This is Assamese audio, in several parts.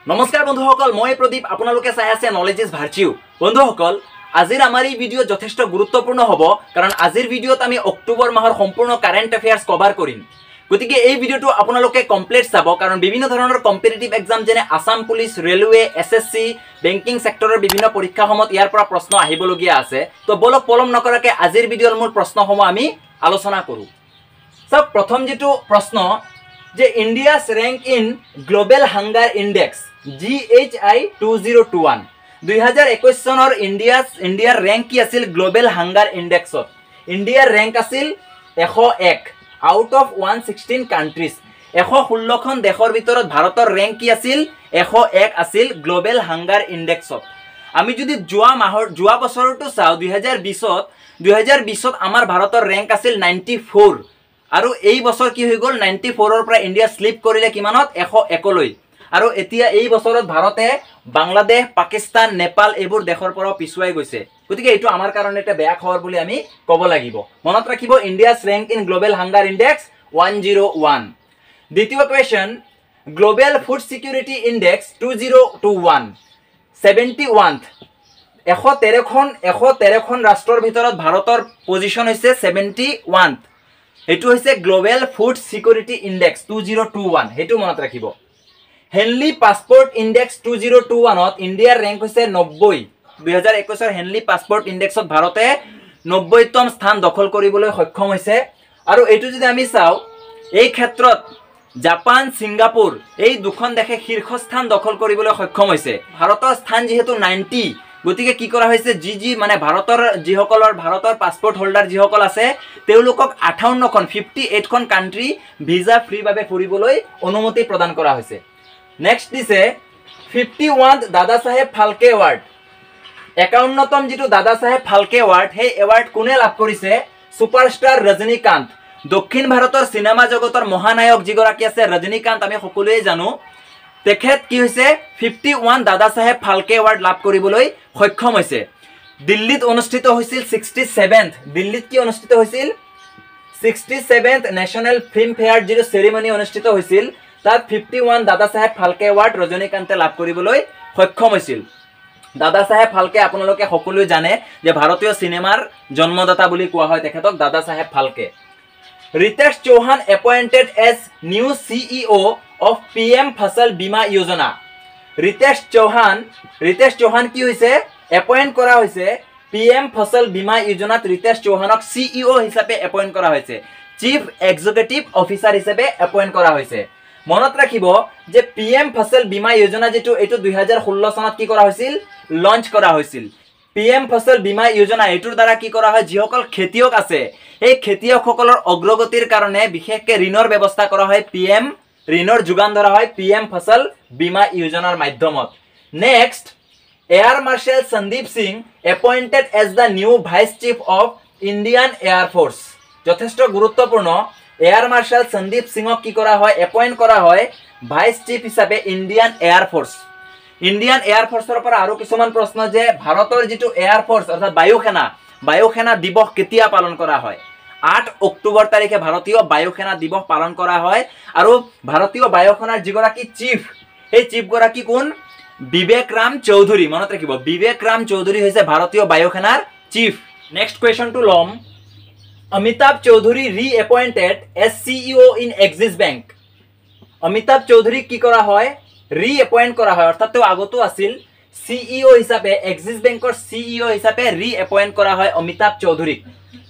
नमस्कार बंधुসকল मैं प्रदीप आपनालोके चाই আছে नॉलेज इज भार्च्यू। बंधुসকল आजिर आमार এই ভিডিও যথেষ্ট গুরুত্বপূর্ণ হব কারণ আজিৰ ভিডিওত আমি অক্টোবৰ মাহৰ সম্পূৰ্ণ কারেন্ট অ্যাফেয়ার্স কভার কৰিম। গতিকে এই ভিডিওটো আপোনালোকে কমপ্লিট চাব কাৰণ বিভিন্ন ধৰণৰ কম্পিটিটিভ এক্সাম যেনে Assam police, railway, SSC, banking সেক্টৰৰ বিভিন্ন পৰীক্ষাসমূহত ইয়াৰ পৰা প্ৰশ্ন আহিবলগীয়া আছে। তো বলক পলম নকৰাকে আজিৰ ভিডিওৰ মূল প্ৰশ্নসমূহ আমি আলোচনা কৰো। সব প্ৰথম যেটো প্ৰশ্ন যে India's rank in global hunger index GHI 2021 2021 চনৰ ইন্ডিয়াৰ ৰ্যাঙ্ক কি আছিল গ্লোবাল হাঙ্গার ইন্ডেক্সত। ইন্ডিয়াৰ ৰ্যাঙ্ক আছিল 101 আউট অফ 116 কান্ট্রিজ। 116খন দেশৰ ভিতৰত ভাৰতৰ ৰ্যাঙ্ক কি আছিল 101 আছিল গ্লোবাল হাঙ্গার ইন্ডেক্সত। আমি যদি যোৱা বছৰটো চাও 2020ত আমাৰ ভাৰতৰ ৰ্যাঙ্ক আছিল 94 আৰু এই বছৰ কি হৈ গল 94ৰ পৰা ইন্ডিয়া স্লিপ কৰিলে কিমানত 101 লৈ। আৰু এতিয়া এই বছৰত ভাৰতে বাংলাদেশ, পাকিস্তান, নেপাল এইবোৰ দেশৰ পৰা পিছুৱাই গৈছে। গতিকে এইটো আমাৰ কাৰণে এটা বেয়া খবৰ বুলি আমি ক'ব লাগিব। মনত ৰাখিব India's rank in global hunger index 101। দ্বিতীয় question global food security index 2021 71th 113খন ৰাষ্ট্ৰৰ ভিতৰত ভাৰতৰ পজিশন হৈছে 71th। এটো হৈছে গ্লোবাল ফুড সিকিউৰিটি ইন্ডেক্স 2021 হেতু মনত ৰাখিব। হেনলি পাসপোর্ট ইন্ডেক্স 2021ত ইন্ডিয়াৰ ৰ্যাঙ্ক হৈছে 90। 2021ৰ হেনলি পাসপোর্ট ইন্ডেক্সত ভাৰতে 90তম স্থান দখল কৰিবলৈ সক্ষম হৈছে। আৰু এইটো যদি আমি চাও এই ক্ষেত্ৰত জাপান, সিঙ্গাপুৰ এই দুখন দেশে শীৰ্ষস্থান দখল কৰিবলৈ সক্ষম হৈছে। ভাৰতৰ স্থান যেহেতু 90 গতিকে কি কৰা হৈছে জি মানে ভাৰতৰ পাসপোর্ট হোল্ডার যিসকল আছে তেওঁলোকক 58খন কান্ট্রি ভিসা ফ্রি ভাবে ফুৰিবলৈ অনুমতি প্ৰদান কৰা হৈছে। নেক্সট দিছে 51th দাদা সাহেব ফালকে এৱাৰ্ড। 51তম যেটো দাদা সাহেব ফালকে এৱাৰ্ড সেই এৱাৰ্ড কোনে লাভ কৰিছে সুপাৰস্টাৰ ৰজনীকান্ত। দক্ষিণ ভাৰতৰ সিনেমা জগতৰ মহানায়ক যিগৰাকী আছে ৰজনীকান্ত আমি সকলোৱে জানো। তেখেত কি হৈছে 51 দাদা সাহেব ফালকে এৱাৰ্ড লাভ কৰিবলৈ সক্ষম হৈছে। দিল্লীত অনুষ্ঠিত হৈছিল 67th দিল্লীত কি অনুষ্ঠিত হৈছিল 67th নেশনাল ফিল্ম ফেয়াৰ যিটো সেৰেমনি অনুষ্ঠিত হৈছিল তাত 51 দাদা সাহেব ফালকে এৱাৰ্ড ৰজনীকান্তে লাভ কৰিবলৈ সক্ষম হৈছিল। দাদা সাহেব ফালকে আপোনালোকে সকলোৱে জানে যে ভাৰতীয় সিনেমাৰ জন্মদাতা বুলি কোৱা হয় তেখেতক Dada Saheb Phalke. Ritesh Chauhan appointed as new CEO of PM Fasal बीमा योजना। ৰিতেশ চৌহান কি হৈছে এপইন্ট কৰা হৈছে PM फसल बीमा योजनाত ৰিতেশ চৌহানক CEO হিচাপে এপইন্ট কৰা হৈছে। চিফ এক্সিকিউটিভ অফিচাৰ হিচাপে এপইন্ট কৰা হৈছে। মনত ৰাখিব যে PM फसल बीमा योजना যেটো এটো 2016 চনত কি কৰা হৈছিল লঞ্চ কৰা হৈছিল। PM फसल बीमा योजना এটোৰ দ্বাৰা কি কৰা হয় যিসকল খেতিয়ক আছে এই খেতিয়কসকলৰ অগ্ৰগতিৰ কাৰণে বিশেষকৈ ঋণৰ ব্যৱস্থা কৰা হয় ঋণৰ যোগান ধৰা হয় PM फसल बीमा योजनाৰ মাধ্যমত। Next air marshal Sandeep Singh appointed as the new vice chief of Indian air force. যথেষ্ট গুৰুত্বপূৰ্ণ এয়াৰ মাৰ্শাল সন্দীপ সিংক কি কৰা হয় এপইন্ট কৰা হয় ভাইস চিফ হিচাপে Indian air force. Indian air ফোর্সৰ পৰা আৰু কিছুমান প্ৰশ্ন যে ভাৰতৰ যেটো এয়াৰ ফোর্স অৰ্থাৎ বায়ুসেনা দিৱস কেতিয়া পালন কৰা হয় 8 অক্টোবৰ তাৰিখে ভাৰতীয় বায়ুসেনা দিৱস পালন কৰা হয়। আৰু ভাৰতীয় বায়ুসেনাৰ যিগৰাকী চিফ এই চিফ গৰাকী কোন বিবেক ৰাম চৌধুৰী। মনত ৰাখিব বিবেক ৰাম চৌধুৰী হৈছে ভাৰতীয় বায়ুসেনাৰ চিফ। নেক্সট কোৱেশ্চনটো লম Amitabh Chaudhary reappointed as CEO in Axis bank. Amitabh Chaudhary কি কৰা হয় ৰিএপইন্ট কৰা হয় অৰ্থাৎ তেওঁ আগতো আছিল CEO হিচাপে এক্সিছ বেংকৰ CEO হিচাপে ৰিএপইন্ট কৰা হয় অমিতাভ চৌধুৰীক।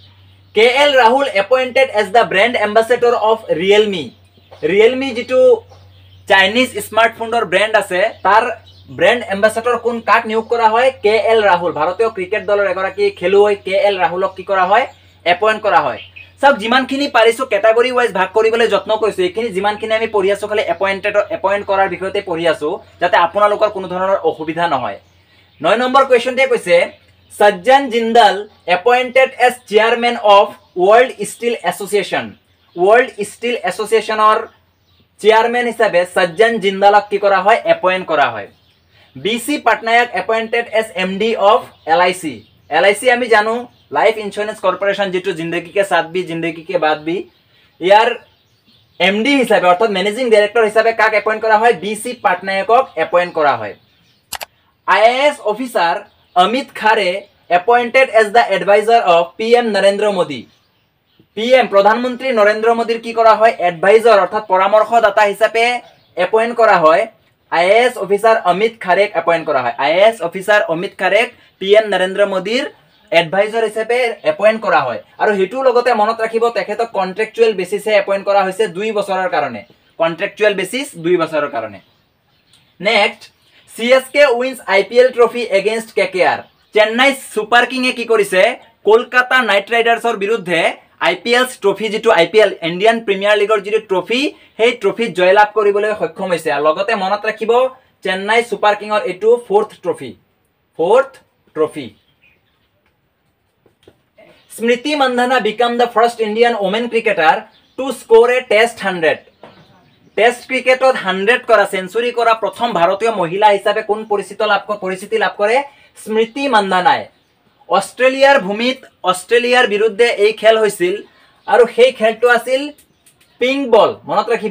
KL Rahul appointed as the brand ambassador of Realme। Realme যেটো চাইনিজ স্মার্টফোনৰ ব্র্যান্ড আছে তাৰ ব্র্যান্ড এম্বাসেডৰ কোন কাক নিয়োগ কৰা হয় KL Rahul। ভাৰতীয় ক্ৰিকেট দলৰ এগৰাকী খেলুৱৈ KL Rahulক কি কৰা হয় এপইন্ট কৰা হয়। সব যিমানখিনি পাৰিছো ক্যাটাগৰি ওয়াইজ ভাগ কৰিবলৈ যত্ন কৰিছো এইখিনি যিমানখিনি আমি পঢ়ি আছো খালি এপইন্ট কৰাৰ বিষয়তে পঢ়ি আছো যাতে আপোনালোকৰ কোনো ধৰণৰ অসুবিধা নহয়। 9 নম্বৰ কোৱেশ্চনতে কৈছে Sajjan Jindal appointed as chairman of World Steel Association। World Steel Associationৰ চেয়ারম্যান হিসাবে সজ্জন জিন্দালক কি কৰা হয় এপইন্ট কৰা হয়। BC Patnaik appointed as MD of LIC। LIC আমি জানো লাইফ ইন্স্যুরেন্স কর্পোরেশন যেটো জিন্দগী কে সাথ भी जिंदगी के बाद भी ইয়াৰ এমডি হিচাপে অর্থাৎ মেনেজিং ডাইরেক্টর হিচাপে কাক এপয়েন্ট কৰা হয় বিসি পাটনায়কক এপয়েন্ট কৰা হয় IAS officer Amit Khare appointed as the advisor of PM Narendra Modi PM প্রধানমন্ত্রী নরেন্দ্র মোদীর কি করা হয় এডভাইজার অর্থাৎ পরামর্শদাতা হিসাবে এপয়েন্ট করা হয় আইএএস অফিসার অমিত খারেক এপয়েন্ট করা হয় আইএএস অফিসার অমিত খারেক PM নরেন্দ্র মোদীর এডভাইজার হিসাবে এপয়েন্ট করা হয় আৰু হেতু লগতে মনত ৰাখিব তেখেতক কন্ট্ৰাকচুৱেল বেসিসে এপয়েন্ট করা হৈছে 2 বছৰৰ কাৰণে কন্ট্ৰাকচুৱেল বেসিস 2 বছৰৰ কাৰণে next CSK wins IPL trophy against KKR Chennai super কিংয়ে কি কৰিছে কলকাতা নাইট রাইডার্সৰ বিৰুদ্ধে IPL ট্ৰফি যেটো IPL ইন্ডিয়ান প্ৰিমিয়াৰ লিগৰ যেটো ট্ৰফি সেই ট্ৰফিত জয়লাভ কৰিবলৈ সক্ষম হৈছে আৰু লগতে মনত ৰাখিব চেন্নাই সুপার কিংৰ এটো fourth trophy Smriti Mandhana become the first Indian women cricketer to score a test 100 test ক্রিকেটত 100 কৰা সেঞ্চুরি কৰা প্ৰথম ভাৰতীয় মহিলা হিচাপে কোন পৰিচিতি লাভ কৰে স্মৃতি মান্ধানাই অস্ট্রেলিয়ার ভূমিত অস্ট্রেলিয়ার বিৰুদ্ধে এই খেল হৈছিল আৰু সেই খেলটো আছিল পিঙ্ক বল মনত ৰাখিব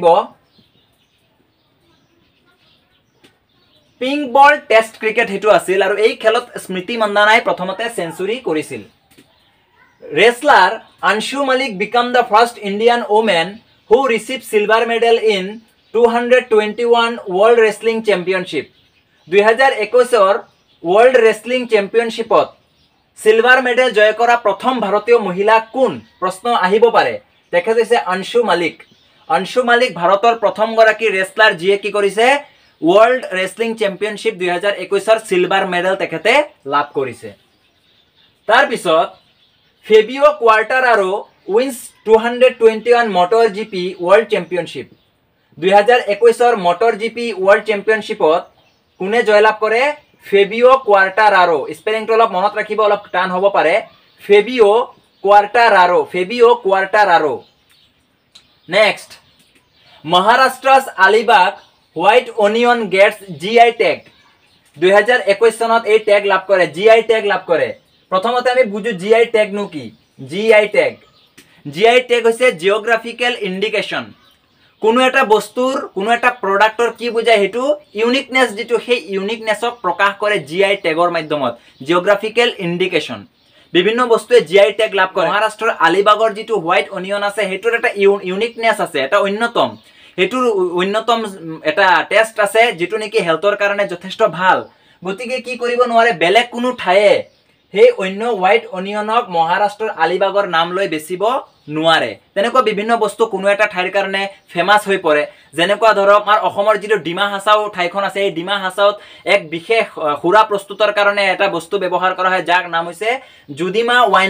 পিঙ্ক বল টেস্ট ক্রিকেট হেতু আছিল আৰু এই খেলত স্মৃতি মান্ধানাই প্ৰথমতে সেঞ্চুরি কৰিছিল wrestler Anshu Malik become the first Indian woman who received silver medal in 221 World Wrestling Championship 2021 World Wrestling Championship silver medal জয় কৰা প্ৰথম ভাৰতীয় মহিলা কোন প্ৰশ্ন আহিব পাৰে তেখেত হৈছে অংশু মালিক ভাৰতৰ প্ৰথম গৰাকী ৰেসলাৰ যিয়ে কি কৰিছে ওয়ার্ল্ড রেসলিং চ্যাম্পিয়নশিপ 2021 ৰ সিলভার মেডেল তেখেতে লাভ কৰিছে তাৰ পিছত Fabio Quartararo wins 221 motor GP world championship 2021 ৰ মোটর জিপি ওয়ার্ল্ড চ্যাম্পিয়নশিপত কোনে জয়লাভ কৰে ফেবিও কোয়ার্টারারো স্পেলিংটো অলপ মনত ৰাখিব অলপ টান হ'ব পাৰে Fabio Quartararo next Maharashtra's Alibag white onion gets GI tag 2021 চনত এই ট্যাগ লাভ কৰে GI ট্যাগ লাভ কৰে প্ৰথমতে আমি বুজো GI ট্যাগ নো কি GI ট্যাগ হৈছে জিওগ্ৰাফিক্যাল ইন্ডিকেশন কোনো এটা বস্তুৰ কোনো এটা প্ৰডাক্টৰ কি বুজায় হেতু ইউনিকনেস যেটো সেই ইউনিকনেসক প্ৰকাশ কৰে GI ট্যাগৰ মাধ্যমত জিওগ্ৰাফিক্যাল ইন্ডিকেশন বিভিন্ন বস্তুৱে GI ট্যাগ লাভ কৰে মহাৰাষ্ট্ৰৰ আলিবাগৰ যেটো হোয়াইট অনিয়ন আছে হেতুৰ এটা ইউনিকনেস আছে এটা অন্যতম হেতুৰ অন্যতম এটা টেস্ট আছে যেটো নেকি হেলথৰ কাৰণে যথেষ্ট ভাল গতিকে কি কৰিব নোৱাৰে বেলেগ কোনো ঠায়ে সেই অন্য হোয়াইট অনিয়নক মহাৰাষ্ট্ৰৰ আলিবাগৰ নাম লৈ বেচিব নোৱাৰে তেনেকুৱা বিভিন্ন বস্তু কোনো এটা ঠাইৰ কাৰণে ফেমাস হৈ পৰে যেনেকুৱা ধৰক আমাৰ অসমৰ যেটো ডিমা হাছাও ঠাইখন আছে এই ডিমা হাছাওত এক বিশেষ খুৰা প্ৰস্তুতৰ কাৰণে এটা বস্তু ব্যৱহাৰ কৰা হয় যাৰ নাম হৈছে জুদিমা ওয়াইন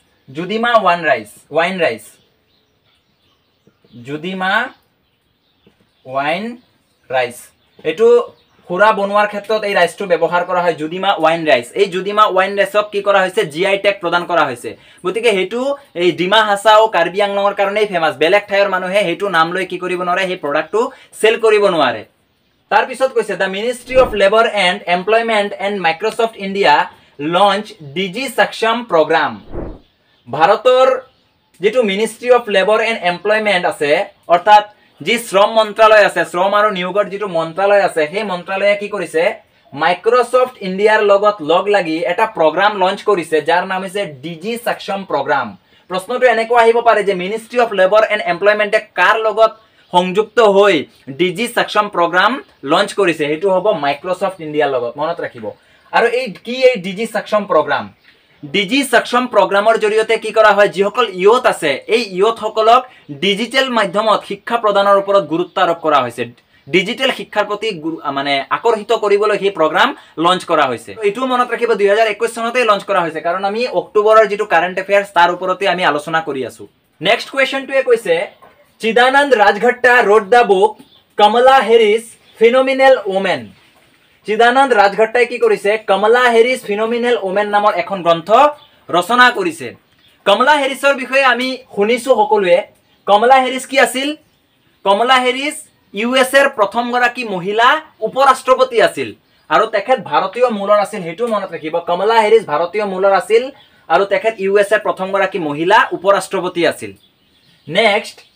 রাইস এটো খুৰা বনোৱাৰ ক্ষেত্ৰত এই ৰাইসটো ব্যৱহাৰ কৰা হয় জুদিমা ওয়াইন রাইস এই জুদিমা ওয়াইন রাইসক কি কৰা হৈছে GI ট্যাগ প্ৰদান কৰা হৈছে গতিকে হেতু এই ডিমা হাছাও কাৰ্বি আংলঙৰ কাৰণেই ফেমাস বেলেগ ঠাইৰ মানুহে হেতু নাম লৈ কি কৰিব নোৱাৰে সেই প্ৰডাক্টটো সেল কৰিব নোৱাৰে তাৰ পিছত কৈছে the ministry of labour and employment and Microsoft India launch DigiSaksham programme ভাৰতৰ যেটো ministry of labour and employment আছে অৰ্থাৎ যি শ্ৰম মন্ত্ৰালয় আছে শ্ৰম আৰু নিয়োগৰ যেটো মন্ত্ৰালয় আছে সেই মন্ত্ৰালয়ে কি কৰিছে মাইক্ৰসফট ইণ্ডিয়াৰ লগত লগ লাগি এটা প্ৰগ্ৰাম লঞ্চ কৰিছে যাৰ নাম হৈছে ডিজি সক্ষম প্ৰগ্ৰাম প্ৰশ্নটো এনেকৈ আহিব পাৰে যে মিনিষ্ট্ৰি অফ লেবাৰ এণ্ড এমপ্লয়মেন্টে কাৰ লগত সংযুক্ত হৈ ডিজি সক্ষম প্ৰগ্ৰাম লঞ্চ কৰিছে হেতু হ'ব মাইক্ৰসফট ইণ্ডিয়াৰ লগত মনত ৰাখিব আৰু এই কি এই ডিজি সক্ষম প্ৰগ্ৰাম ডিজি সক্ষম প্ৰগ্ৰামৰ জৰিয়তে কি কৰা হয় যিসকল ইয়ত আছে এই ইয়ত সকলক ডিজিটেল মাধ্যমত শিক্ষা প্ৰদানৰ ওপৰত গুৰুত্ব আৰোপ কৰা হৈছে ডিজিটেল শিক্ষাৰ প্ৰতি মানে আকৰ্ষিত কৰিবলৈ এই প্ৰগ্ৰাম লঞ্চ কৰা হৈছে এটো মনত ৰাখিব 2021 চনতে লঞ্চ কৰা হৈছে কাৰণ আমি অক্টোবৰৰ যেটো কাৰেন্ট এফেয়াৰ্স তাৰ ওপৰতে আমি আলোচনা কৰি আছো নেক্সট কোৱেশ্চনটোৱে কৈছে Chidanand Rajghatta wrote the book Kamala Harris phenomenal woman Chidanand ৰাজঘট্টাই কি কৰিছে কমলা হেৰিছ ফিনোমিনেল ওমেন নামৰ এখন গ্ৰন্থ ৰচনা কৰিছে কমলা হেৰিছৰ বিষয়ে আমি শুনিছো সকলোৱে কমলা হেৰিছ কি আছিল কমলা হেৰিছ USA ৰ প্ৰথম গৰাকী মহিলা উপৰাষ্ট্ৰপতি আছিল আৰু তেখেত ভাৰতীয় মূলৰ আছিল হেতু মনত ৰাখিব কমলা হেৰিছ ভাৰতীয় মূলৰ আছিল আৰু তেখেত USA ৰ প্ৰথম গৰাকী মহিলা উপৰাষ্ট্ৰপতি আছিল নেক্সট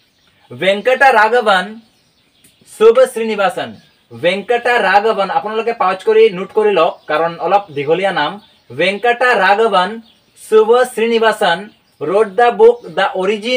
वेंकटा राघवन शुभ श्रीनिवासन वेंकटा राघवन আপোনালোকে পাউচ কৰি নোট কৰি লওক কাৰণ অলপ দীঘলীয়া নাম Venkata Raghavan Subha Srinivasan wrote the book the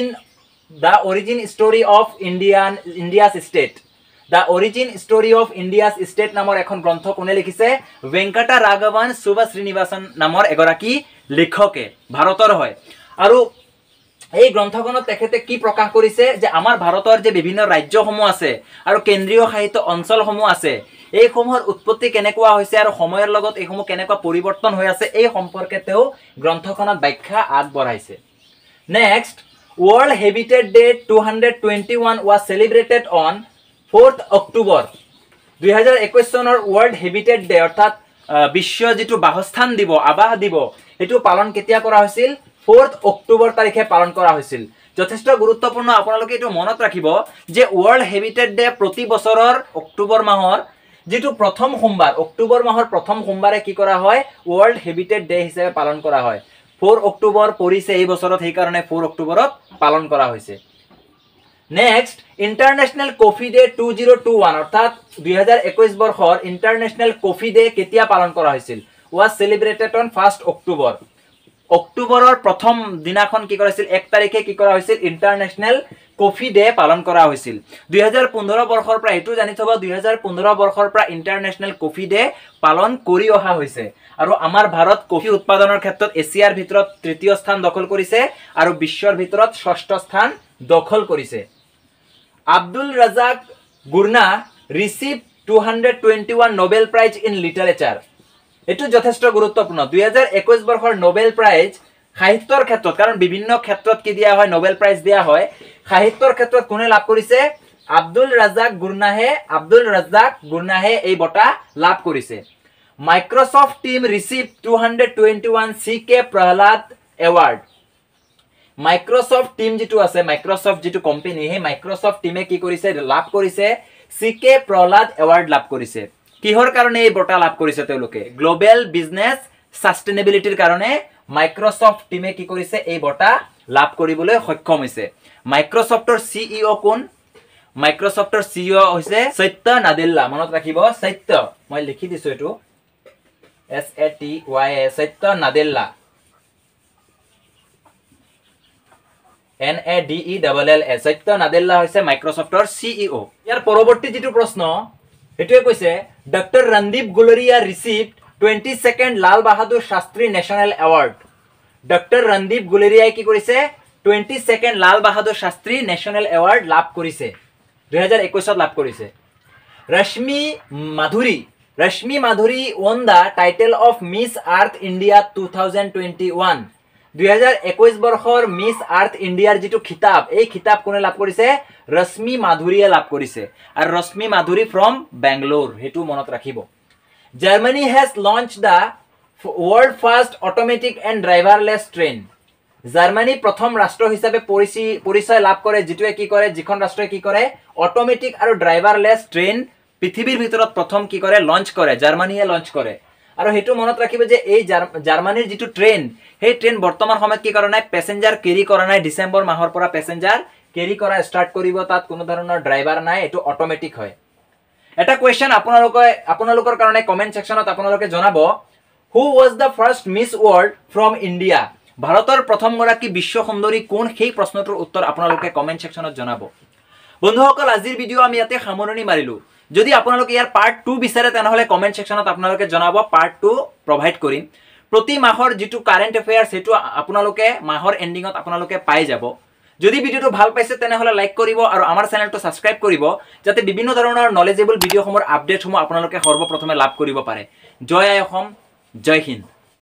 origin story of India's state The Origin Story of India's State নামৰ এখন গ্ৰন্থ কোনে লিখিছে वेंकटा राघवन शुभ श्रीनिवासन নামৰ এগৰাকী লেখকে ভাৰতৰ হয় আৰু এই গ্ৰন্থখনত তেখেতে কি প্ৰকাশ কৰিছে যে আমাৰ ভাৰতৰ যে বিভিন্ন ৰাজ্যসমূহ আছে আৰু কেন্দ্ৰীয় সাহিত্য অঞ্চলসমূহ আছে এই সমূহৰ উৎপত্তি কেনেকুৱা হৈছে আৰু সময়ৰ লগত এই সমূহ কেনেকুৱা পৰিৱৰ্তন হৈ আছে এই সম্পৰ্কে তেওঁ গ্ৰন্থখনত ব্যাখ্যা আগবঢ়াইছে next World Habitat Day 221 was celebrated on 4th October 2021 চনৰ World Habitat Day অৰ্থাৎ বিশ্ব যেটো বাসস্থান দিব আবাস দিব এটো পালন কেতিয়া কৰা হৈছিল 4th October তাৰিখে পালন কৰা হৈছিল যথেষ্ট গুৰুত্বপূৰ্ণ আপোনালোকে এটো মনত ৰাখিব যে World Habitat Day প্ৰতি বছৰৰ অক্টোবৰ মাহৰ যেটো প্ৰথম সোমবাৰ অক্টোবৰ মাহৰ প্ৰথম সোমবাৰে কি কৰা হয় World Habitat Day হিচাপে পালন কৰা হয় 4 অক্টোবৰ পৰিছে এই বছৰত সেই কাৰণে 4 অক্টোবৰত পালন কৰা হৈছে নেক্সট ইন্টাৰনেশনাল কফি ডে 2021 অৰ্থাৎ 2021 বৰ্ষৰ ইন্টাৰনেশনাল কফি ডে কেতিয়া পালন কৰা হৈছিল was celebrated on 1st October অক্টোবৰৰ প্ৰথম দিনাখন কি কৰিছিল 1 তাৰিখে কি কৰা হৈছিল ইন্টাৰনেশনাল কফি ডে পালন কৰা হৈছিল 2015 বৰ্ষৰ পৰা এটো জানি থব 2015 বৰ্ষৰ পৰা ইন্টাৰনেশনাল কফি ডে পালন কৰি অহা হৈছে আৰু আমাৰ ভাৰত কফি উৎপাদনৰ ক্ষেত্ৰত এছিয়াৰ ভিতৰত তৃতীয় স্থান দখল কৰিছে আৰু বিশ্বৰ ভিতৰত ষষ্ঠ স্থান দখল কৰিছে Abdulrazak Gurnah receive 221 Nobel prize in literature এটো যথেষ্ট গুৰুত্বপূৰ্ণ 2021 বৰ্ষৰ নোবেল প্ৰাইজ সাহিত্যৰ ক্ষেত্ৰত কাৰণ বিভিন্ন ক্ষেত্ৰত কি দিয়া হয় নোবেল প্ৰাইজ দিয়া হয় সাহিত্যৰ ক্ষেত্ৰত কোনে লাভ কৰিছে আব্দুল ৰাজাক গুৰনাহে এই বঁটা লাভ কৰিছে Microsoft team receive 221 CK Prahalad award Microsoft team যেটো আছে মাইক্ৰোসফট যেটো কোম্পানী হে মাইক্ৰোসফট টিমে কি কৰিছে লাভ কৰিছে CK প্ৰহ্লাদ এৱাৰ্ড লাভ কৰিছে কিহৰ কাৰণে এই বঁটা লাভ কৰিছে তেওঁলোকে গ্লোবাল বিজনেস সাস্টেইনেবিলিটিৰ কাৰণে মাইক্ৰোসফট টিমে কি কৰিছে এই বঁটা লাভ কৰিবলৈ সক্ষম হৈছে মাইক্ৰোসফটৰ সিইও কোন মাইক্ৰোসফটৰ সিইও হৈছে সত্য নাদেল্লা মনত ৰাখিব সত্য মই লিখি দিছো এটো SATY সত্য নাদেল্লা NADELLA সত্য নাদেল্লা হৈছে মাইক্ৰোসফটৰ সিইও ইয়াৰ পৰৱৰ্তী যেটো প্ৰশ্ন এটোৱে কৈছে doctor Randeep Guleria received 22nd Lal Bahadur Shastri national award doctor Randeep গুলেৰিয়াই কি কৰিছে 22nd Lal Bahadur Shastri national award লাভ কৰিছে 2021 ত লাভ কৰিছে ৰশ্মি Madhuri won the title of Miss Earth India 2021 2021 বৰ্ষৰ মিস আৰ্থ ইণ্ডিয়াৰ যেটো খিতাব এই খিতাব কোনে লাভ কৰিছে ৰশ্মি মাধুৰীয়ে লাভ কৰিছে আৰু ৰশ্মি মাধুৰী ফ্ৰম বেংগলোৰ হেতু মনত ৰাখিব Germany has launched the world first automatic and driverless train Germany প্ৰথম ৰাষ্ট্ৰ হিচাপে পৰিচয় লাভ কৰে যেটোৱে কি কৰে যিখন ৰাষ্ট্ৰই কি কৰে অটোমেটিক আৰু ড্ৰাইভাৰলেছ ট্ৰেইন পৃথিৱীৰ ভিতৰত প্ৰথম কি কৰে লঞ্চ কৰে জাৰ্মানীয়ে লঞ্চ কৰে আৰু হেতু মনত ৰাখিব যে এই জাৰ্মানীৰ যেটো ট্ৰেইন সেই ট্ৰেইন বৰ্তমান সময়ত কি কৰা নাই প্যাসেঞ্জাৰ কেৰি কৰা নাই ডিসেম্বৰ মাহৰ পৰা প্যাসেঞ্জাৰ কেৰি কৰা ষ্টাৰ্ট কৰিব তাত কোনো ধৰণৰ ড্ৰাইভাৰ নাই এটো অটোমেটিক হয় এটা কোৱেশ্চন আপোনালোকৰ কাৰণে কমেন্ট সেকশনত আপোনালোকে জনাব হু was the first miss world from India ভাৰতৰ প্ৰথম গৰাকী বিশ্ব সুন্দৰী কোন সেই প্ৰশ্নটোৰ উত্তৰ আপোনালোকে কমেন্ট সেকশনত জনাব বন্ধুসকল আজিৰ ভিডিও আমি ইয়াতে সামৰণি মাৰিলো যদি আপোনালোকে ইয়াৰ পাৰ্ট 2 বিচাৰে তেনহলে কমেন্ট সেকশনত আপোনালোকে জনাব পাৰ্ট 2 প্ৰভাইড কৰিম প্ৰতি মাহৰ যেটো কাৰেন্ট এফেয়াৰ্স হেতু আপোনালোকে মাহৰ এন্ডিংত আপোনালোকে পাই যাব যদি ভিডিওটো ভাল পাইছে তেনহলে লাইক কৰিব আৰু আমাৰ চেনেলটো সাবস্ক্ৰাইব কৰিব যাতে বিভিন্ন ধৰণৰ নলেজেবল ভিডিওসমূহৰ আপডেটসমূহ আপোনালোকে সৰ্বপ্ৰথমে লাভ কৰিব পাৰে জয় আই অসম জয় হিন্দ